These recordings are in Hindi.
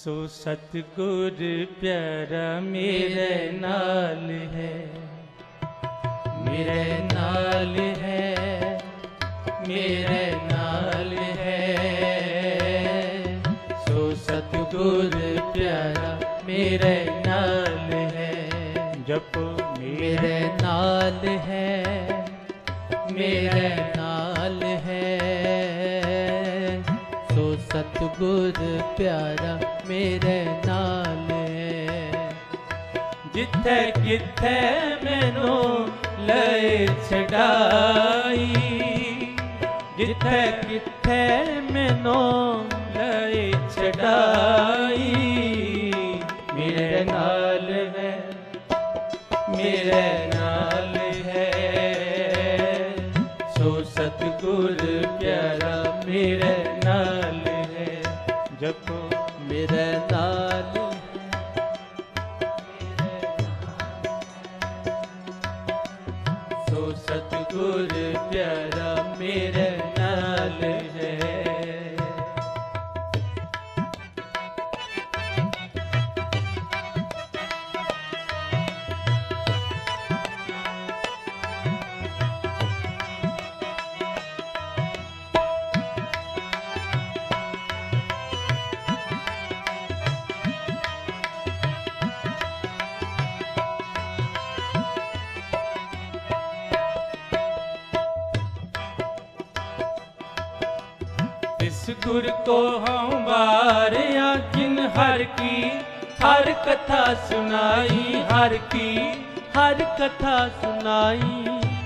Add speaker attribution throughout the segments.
Speaker 1: सो सतगुर प्यारा मेरे नाल है, मेरे नाल है, मेरे नाल है। सो सतगुर प्यारा मेरे नाल है, जपो मेरे नाल है, मेरे नाल है। सो सतगुर प्यारा मेरे नाल है। जिथे किथे मैनू ले छड़ाई, जिथे किथे मैनू ले छड़ाई। मेरे नाल है, मेरे नाल है। सो सतगुर प्यारा मेरे नाल है, जपो मेरे नाल है। सो सतगुर प्यारा मेरे नाल है। इस गुर को हम बारिया जिन हर की हर कथा सुनाई, हर की हर कथा सुनाई।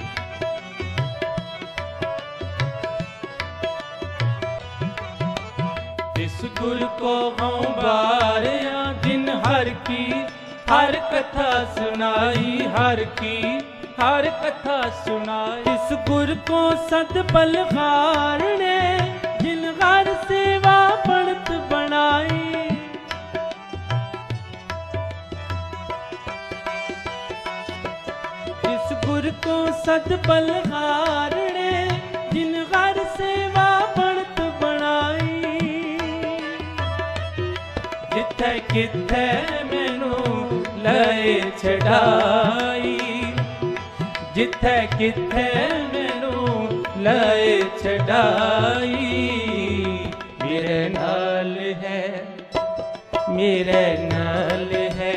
Speaker 1: इस गुर को हम बारिया जिन हर की हर कथा सुनाई, हर की हर कथा सुनाई। इस गुर को सत बलगार ने जिन हर सेवा बढ़त बनाई। इस गुर को सत बलगार ने जिन हर सेवा बढ़त बनाई। जिथे किथे मैनू ले छड़ाई, जिथे किथे मैनू ले छड़ाई। मेरे नाल है, मेरे नाल है।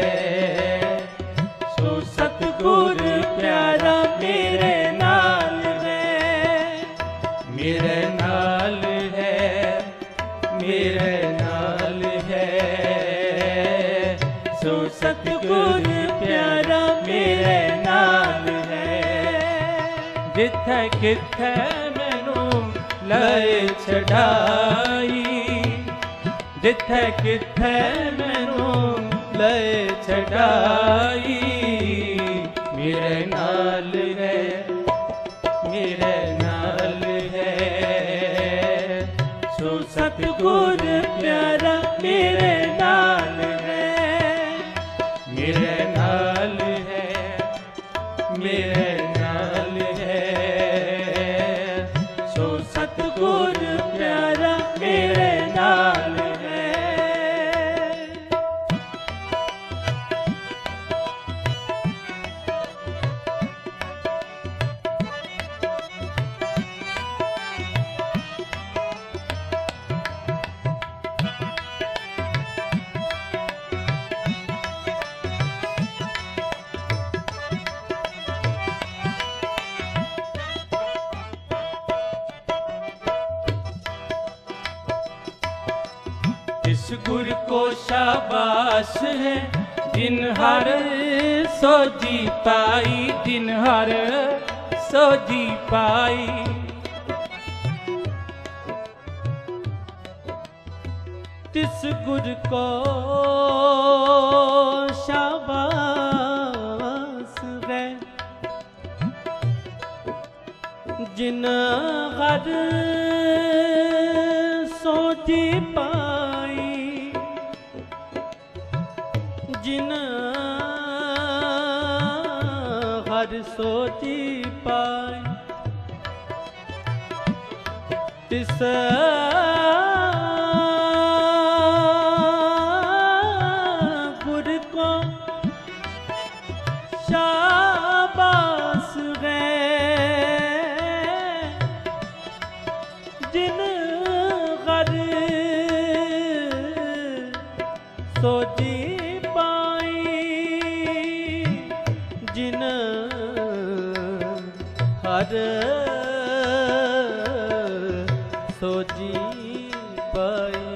Speaker 1: सो सतगुर प्यारा मेरे नाल है, मेरे नाल है, मेरे नाल है। सो सतगुर प्यारा मेरे नाल है। जिथे किथे मैनू ले छड़ाई, जिथे किथे मैनू ले छड़ाई। मेरे नाल है, मेरे नाल है। सो सतगुर प्यारा मेरे नाल है, मेरे नाल है, मेरे नाल है। सो सतगुर प्यारा मेरे नाल है। इस गुर को शाबाश है जिन हर सोजी पाई, जिन हर सोजी पाई। तिस गुर को शाबाश है जिन हर सोजी पाई, जिन हर सोची पाई। तिस शाबाश है जिन घर सोजी पाई, जिन हर सोजी पाई।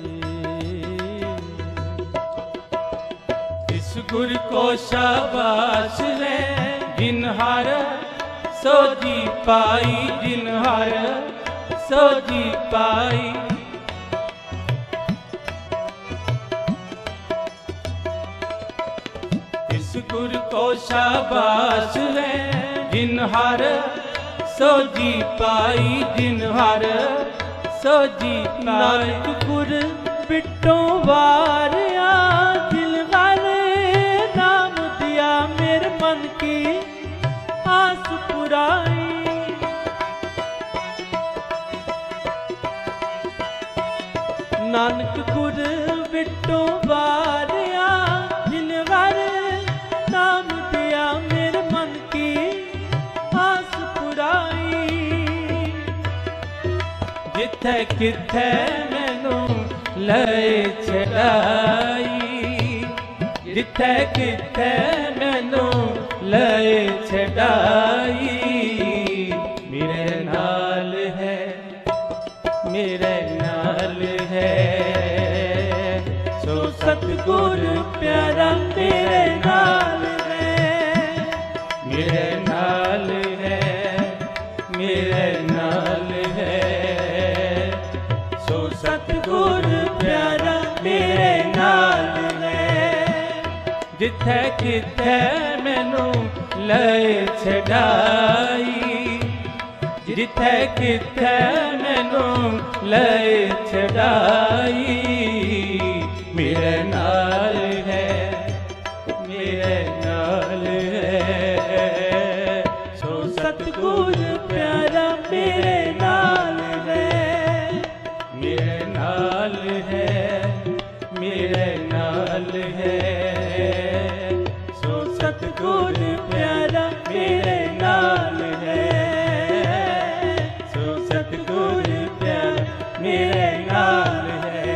Speaker 1: इस गुर को शाबाश है जिन हर सोजी पाई, जिन हर सोजी पाई। इस गुर को शाबाश है जिन हर सोजी पाई, जिन हर सोजी पाई। नानक गुर बिटो वारिया दिल वाले नाम दिया, मेरे मन की आस पुराई। नानक गुर बिटो वारिया दिल वाले नाम दिया, मेरे मन की आस पुराई। जिथे किथे मैनू ले छड़ाई, जिथे किथे मैनू ले छड़ाई। मेरे नाल है, मेरे नाल है, सो सतगुर प्यारा मेरे नाल है। मेरे नाल है, मेरे नाल है, सो सतगुर प्यारा मेरे नाल है। जिथे किथे मैनू ले छड़ाई, जिथे किथे मैनू ले छड़ाई। मेरे नाल है, मेरे नाल है, सो सतगुर प्यारा मेरे नाल है। मेरे नाल है, मेरे नाल है, सो सतगुर प्यारा मेरे नाल है। सो सतगुर प्यारा मेरे नाल है,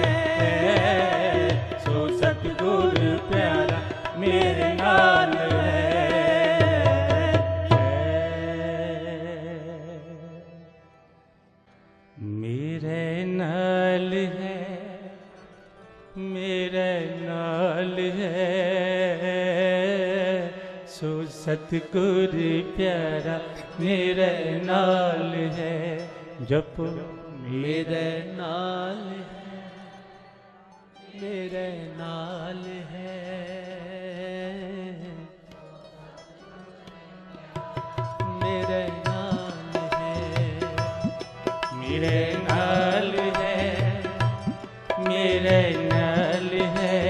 Speaker 1: सो सतगुर प्यारा मेरे नाल है। मेरे नाल है, मेरे नाल है, सो सतगुर प्यारा मेरे नाल है। जप मेरे नाल है, मेरे नाल है, मेरे नाल है, मेरे नाल है, मेरे नाल है,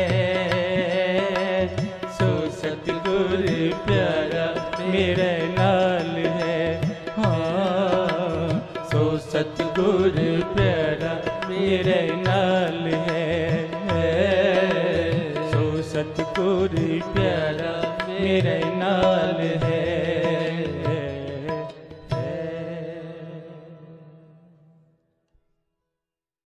Speaker 1: सो सतगुर प्यारा मेरे नाल है। हाँ, सो सतगुर प्यारा मेरे नाल है, सो सतगुर प्यारा मेरे नाल है।